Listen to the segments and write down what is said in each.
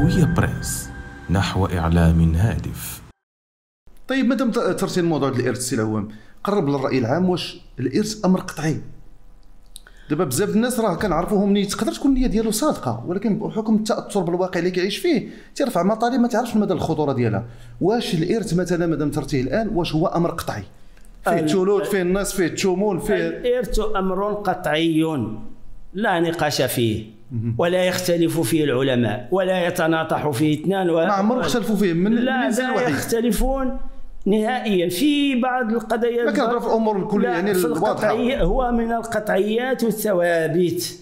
هوية بريس نحو إعلام هادف. طيب مادام ترتي الموضوع ديال الارث السي العوام، قرب للراي العام، واش الارث امر قطعي؟ دابا بزاف الناس راه كنعرفوهم نية تقدر تكون النيه ديالو صادقه، ولكن بحكم التاثر بالواقع اللي كيعيش فيه تيرفع مطالب ما تعرفش مدى الخطوره ديالها. واش الارث مثلا مادام ترتيه الان واش هو امر قطعي؟ فيه الثلث، فيه النصف، فيه الثمن، فيه الارث امر قطعي لا نقاش فيه ولا يختلف فيه العلماء ولا يتناطح فيه اثنان ما عمرهم اختلفوا فيه من لا يختلفون نهائيا في بعض القضايا، لكن في الامور الكليه يعني الواضحه. هو من القطعيات والثوابت،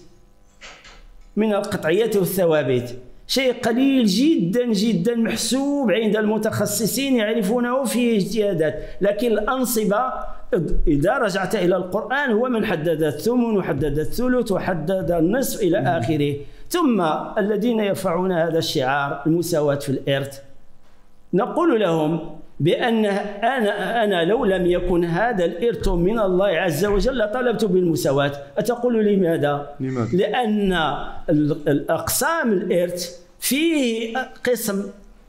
من القطعيات والثوابت شيء قليل جدا جدا محسوب عند المتخصصين يعرفونه في اجتهادات، لكن الأنصبة إذا رجعت إلى القرآن هو من حدد الثمن وحدد الثلث وحدد النصف إلى آخره. ثم الذين يرفعون هذا الشعار المساواة في الإرث نقول لهم بأن أنا لو لم يكن هذا الإرث من الله عز وجل لطلبت بالمساواة. أتقول لماذا؟ لأن الأقسام الإرث فيه قسم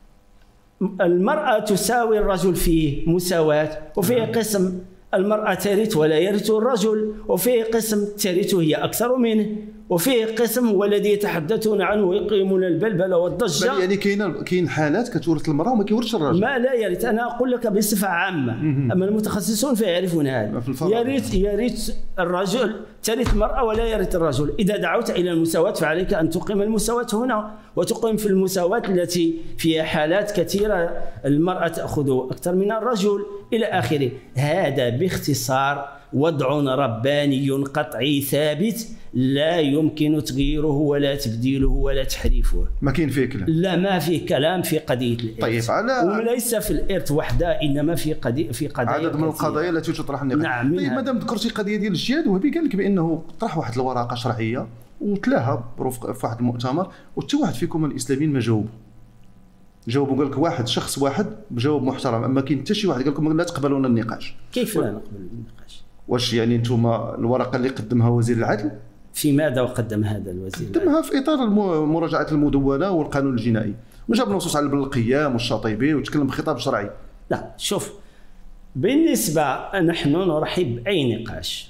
المرأة تساوي الرجل فيه مساواة، وفيه قسم المرأة ترث ولا يرث الرجل، وفيه قسم ترث هي أكثر منه، وفيه قسم هو الذي يتحدثون عنه ويقيمون البلبلة والضجة. يعني كاين حالات كتورث المرأة وما كيورثش الرجل. ما لا يرث، أنا أقول لك بصفة عامة، أما المتخصصون فيعرفون هذا. يرث الرجل، ترث المرأة ولا يرث الرجل. إذا دعوت إلى المساواة فعليك أن تقيم المساواة هنا، وتقيم في المساواة التي فيها حالات كثيرة المرأة تأخذ أكثر من الرجل إلى آخره. هذا باختصار وضع رباني قطعي ثابت لا يمكن تغييره ولا تبديله ولا تحريفه. ما كاين فيه كلام. لا، ما فيه كلام في قضيه الارث. طيب وليس في الارث وحده، انما في قضايا عدد من القضايا التي تطرح النقاش. نعم. طيب مادام ذكرتي قضيه ديال الجهاد، وهبي قال لك بانه طرح واحد الورقه شرعيه وتلاها في واحد المؤتمر، وحتى واحد فيكم الاسلاميين ما جاوبوا قال لك واحد شخص واحد بجواب محترم، اما كاين حتى شي واحد قال لكم لا تقبلون النقاش. كيف لا نقبل النقاش؟ واش يعني انتم الورقه اللي قدمها وزير العدل في ماذا وقدم هذا الوزير؟ قدمها في اطار مراجعه المدونه والقانون الجنائي، وجاب نصوص على القيام والشاطبي وتكلم بخطاب شرعي. لا شوف، بالنسبه نحن نرحب باي نقاش،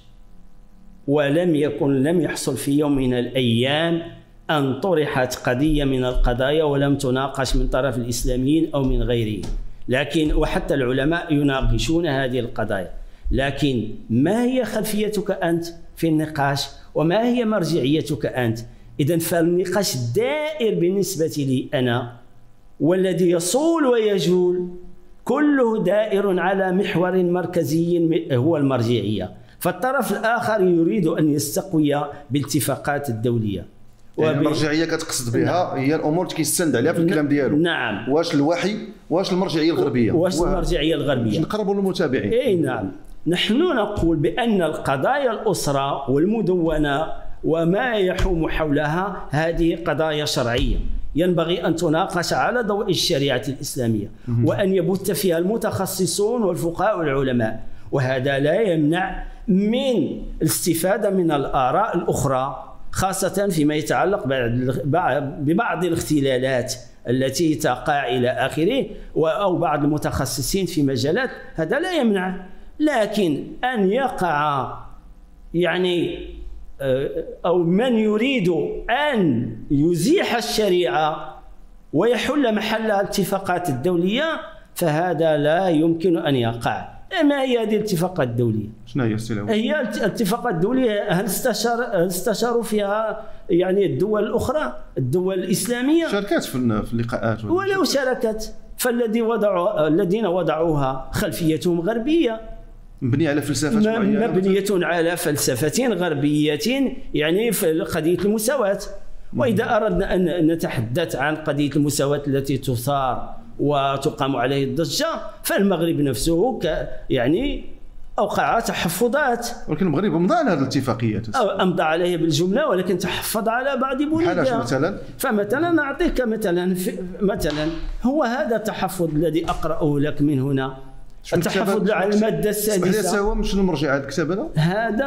لم يحصل في يوم من الايام ان طرحت قضيه من القضايا ولم تناقش من طرف الاسلاميين او من غيرهم، لكن وحتى العلماء يناقشون هذه القضايا. لكن ما هي خلفيتك أنت في النقاش وما هي مرجعيتك أنت؟ إذن فالنقاش الدائر بالنسبة لي أنا والذي يصول ويجول كله دائر على محور مركزي هو المرجعية، فالطرف الآخر يريد أن يستقوي بالاتفاقات الدولية. يعني المرجعية كتقصد بها هي الأمور اللي كيستند عليها في الكلام ديالو. نعم. واش الوحي، واش المرجعية الغربية؟ واش المرجعية الغربية؟ باش نقربوا للمتابعين. اي نعم. نحن نقول بأن القضايا الأسرة والمدونة وما يحوم حولها هذه قضايا شرعية ينبغي أن تناقش على ضوء الشريعة الإسلامية، وأن يبث فيها المتخصصون والفقهاء والعلماء، وهذا لا يمنع من الاستفادة من الآراء الأخرى، خاصة فيما يتعلق ببعض الاختلالات التي تقع إلى آخره، أو بعض المتخصصين في مجالات، هذا لا يمنع. لكن أن يقع يعني أو من يريد أن يزيح الشريعة ويحل محلها الاتفاقات الدولية فهذا لا يمكن أن يقع. ما هي هذه الاتفاقات الدولية؟ شنو هي السلام؟ هي الاتفاقات الدولية هل استشاروا فيها يعني الدول الأخرى، الدول الإسلامية؟ شاركت في اللقاءات ولو شاركت الذين وضعوها خلفيتهم غربية، مبنية على فلسفة معينة، مبنية على فلسفة غربية يعني في قضية المساواة. وإذا أردنا أن نتحدث عن قضية المساواة التي تثار وتقام عليه الضجة، فالمغرب نفسه يعني أوقع تحفظات، ولكن المغرب أمضى على هذه الاتفاقيات، أمضى عليها بالجملة ولكن تحفظ على بعض بنودها. مثلا فمثلا أعطيك مثلا هو هذا التحفظ الذي أقرأه لك من هنا، التحفظ على المادة السادسة. هو شنو المرجع هذا الكتاب هذا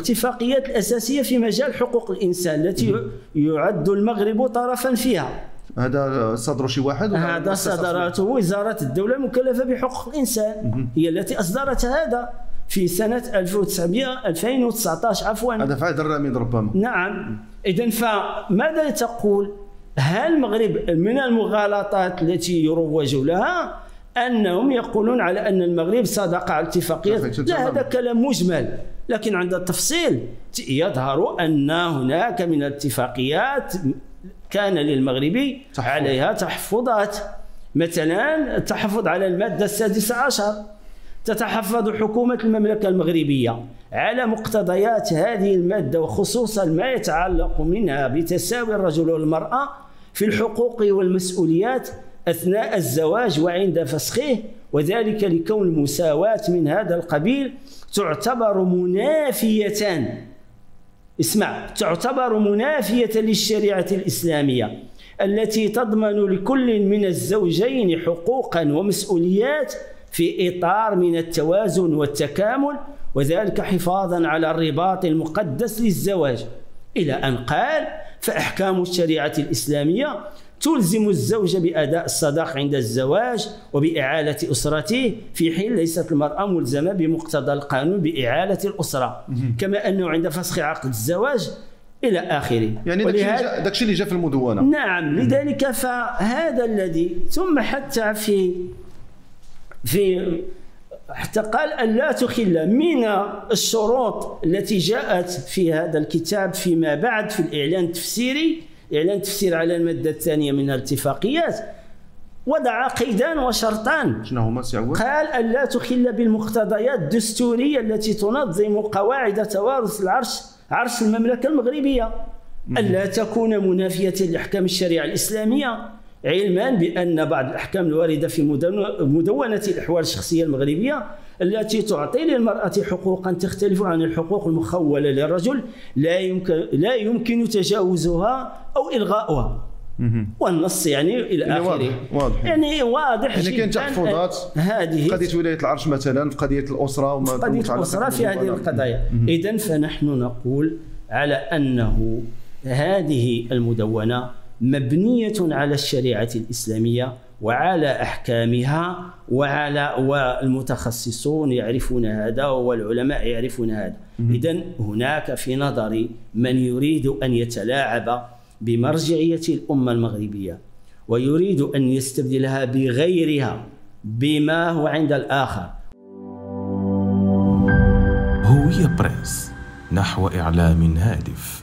الاتفاقيات الأساسية في مجال حقوق الإنسان التي يعد المغرب طرفا فيها. هذا صدروا شي واحد؟ هذا صدرته وزارة الدولة المكلفة بحقوق الإنسان، هي التي أصدرت هذا في سنة 2019 عفوا. هذا في عهد الرامين ربما. نعم. إذن فماذا تقول؟ هل المغرب من المغالطات التي يروج لها أنهم يقولون على أن المغرب صادق على الاتفاقيات؟ لا، هذا كلام مجمل، لكن عند التفصيل يظهر أن هناك من الاتفاقيات كان للمغرب عليها تحفظات. مثلا التحفظ على المادة 16 تتحفظ حكومة المملكة المغربية على مقتضيات هذه المادة، وخصوصا ما يتعلق منها بتساوي الرجل والمرأة في الحقوق والمسؤوليات أثناء الزواج وعند فسخه، وذلك لكون المساواة من هذا القبيل تعتبر منافية للشريعة الإسلامية التي تضمن لكل من الزوجين حقوقا ومسؤوليات في إطار من التوازن والتكامل، وذلك حفاظا على الرباط المقدس للزواج، إلى أن قال: فأحكام الشريعة الإسلامية تلزم الزوج بأداء الصداق عند الزواج وبإعالة أسرته، في حين ليست المرأة ملزمة بمقتضى القانون بإعالة الأسرة، كما أنه عند فسخ عقد الزواج إلى آخره. يعني داكشي اللي جاء في المدونة. نعم. لذلك فهذا الذي ثم حتى حتى قال أن لا تخل من الشروط التي جاءت في هذا الكتاب فيما بعد في الإعلان التفسيري، إعلان تفسير على المادة الثانية من الاتفاقيات، وضع قيدان وشرطان. شنو هما سي عواد؟ قال أن لا تخل بالمقتضيات الدستورية التي تنظم قواعد توارث عرش المملكة المغربية، ألا تكون منافية لأحكام الشريعة الإسلامية، علما بأن بعض الأحكام الواردة في مدونة الأحوال الشخصية المغربية التي تعطي للمرأة حقوقا تختلف عن الحقوق المخولة للرجل لا يمكن تجاوزها أو إلغاؤها. والنص يعني إلى آخره. واضح. يعني واضح يعني كاين تحفظات هذه قضية ولاية العرش مثلا، في قضية الأسرة وما قضية الأسرة في هذه القضايا. إذن فنحن نقول على أنه هذه المدونة مبنية على الشريعة الإسلامية وعلى أحكامها والمتخصصون يعرفون هذا والعلماء يعرفون هذا. إذن هناك في نظري من يريد أن يتلاعب بمرجعية الأمة المغربية ويريد أن يستبدلها بغيرها بما هو عند الآخر. هوية بريس، نحو إعلام هادف.